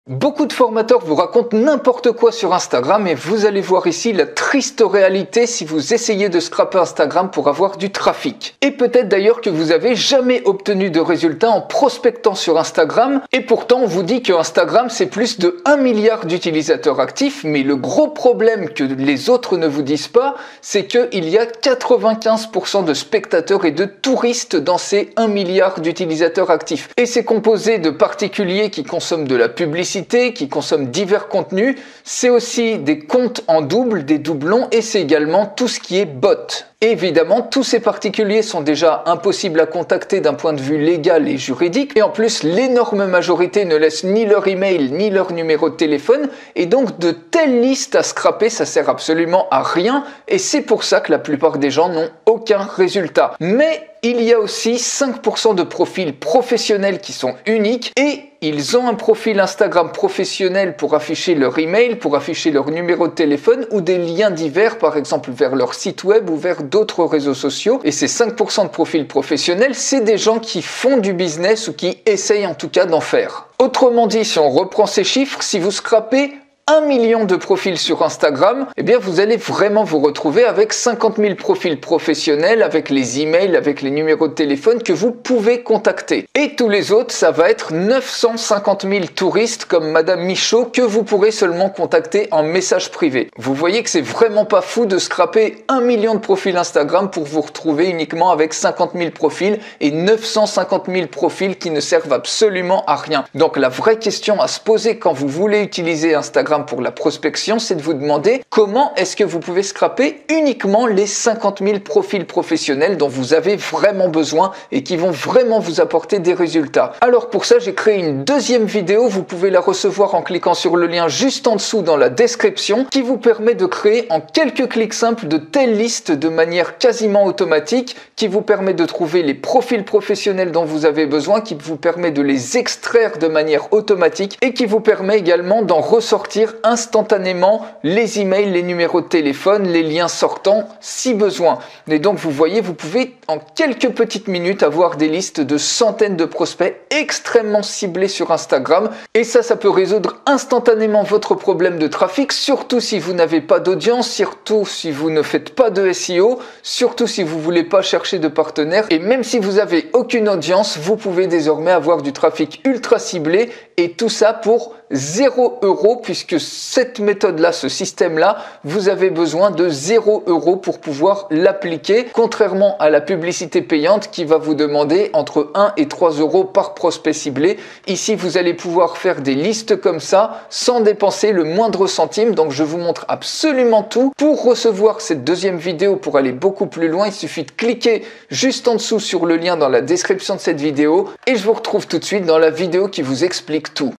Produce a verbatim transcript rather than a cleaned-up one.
Beaucoup de formateurs vous racontent n'importe quoi sur Instagram et vous allez voir ici la triste réalité si vous essayez de scraper Instagram pour avoir du trafic. Et peut-être d'ailleurs que vous n'avez jamais obtenu de résultats en prospectant sur Instagram et pourtant on vous dit que Instagram c'est plus de un milliard d'utilisateurs actifs, mais le gros problème que les autres ne vous disent pas, c'est qu'il y a quatre-vingt-quinze pour cent de spectateurs et de touristes dans ces un milliard d'utilisateurs actifs. Et c'est composé de particuliers qui consomment de la publicité, qui consomment divers contenus, c'est aussi des comptes en double, des doublons, et c'est également tout ce qui est bot. Et évidemment, tous ces particuliers sont déjà impossibles à contacter d'un point de vue légal et juridique, et en plus, l'énorme majorité ne laisse ni leur email, ni leur numéro de téléphone, et donc de telles listes à scraper, ça sert absolument à rien, et c'est pour ça que la plupart des gens n'ont aucun résultat. Mais il y a aussi cinq pour cent de profils professionnels qui sont uniques, et ils ont un profil Instagram professionnel pour afficher leur email, pour afficher leur numéro de téléphone ou des liens divers, par exemple vers leur site web ou vers d'autres réseaux sociaux. Et ces cinq pour cent de profils professionnels, c'est des gens qui font du business ou qui essayent en tout cas d'en faire. Autrement dit, si on reprend ces chiffres, si vous scrapez un million de profils sur Instagram, eh bien vous allez vraiment vous retrouver avec cinquante mille profils professionnels, avec les emails, avec les numéros de téléphone que vous pouvez contacter. Et tous les autres, ça va être neuf cent cinquante mille touristes comme Madame Michaud que vous pourrez seulement contacter en message privé. Vous voyez que c'est vraiment pas fou de scraper un million de profils Instagram pour vous retrouver uniquement avec cinquante mille profils et neuf cent cinquante mille profils qui ne servent absolument à rien. Donc la vraie question à se poser quand vous voulez utiliser Instagram pour la prospection, c'est de vous demander comment est-ce que vous pouvez scraper uniquement les cinquante mille profils professionnels dont vous avez vraiment besoin et qui vont vraiment vous apporter des résultats. Alors pour ça, j'ai créé une deuxième vidéo, vous pouvez la recevoir en cliquant sur le lien juste en dessous dans la description, qui vous permet de créer en quelques clics simples de telles listes de manière quasiment automatique, qui vous permet de trouver les profils professionnels dont vous avez besoin, qui vous permet de les extraire de manière automatique et qui vous permet également d'en ressortir instantanément les emails, les numéros de téléphone, les liens sortants si besoin. Et donc vous voyez, vous pouvez en quelques petites minutes avoir des listes de centaines de prospects extrêmement ciblés sur Instagram. Et ça, ça peut résoudre instantanément votre problème de trafic, surtout si vous n'avez pas d'audience, surtout si vous ne faites pas de S E O, surtout si vous ne voulez pas chercher de partenaires. Et même si vous n'avez aucune audience, vous pouvez désormais avoir du trafic ultra ciblé, et tout ça pour zéro euro, puisque cette méthode-là, ce système-là, vous avez besoin de zéro euro pour pouvoir l'appliquer, contrairement à la publicité payante qui va vous demander entre un et trois euros par prospect ciblé. Ici, vous allez pouvoir faire des listes comme ça sans dépenser le moindre centime. Donc, je vous montre absolument tout. Pour recevoir cette deuxième vidéo, pour aller beaucoup plus loin, il suffit de cliquer juste en dessous sur le lien dans la description de cette vidéo et je vous retrouve tout de suite dans la vidéo qui vous explique tout.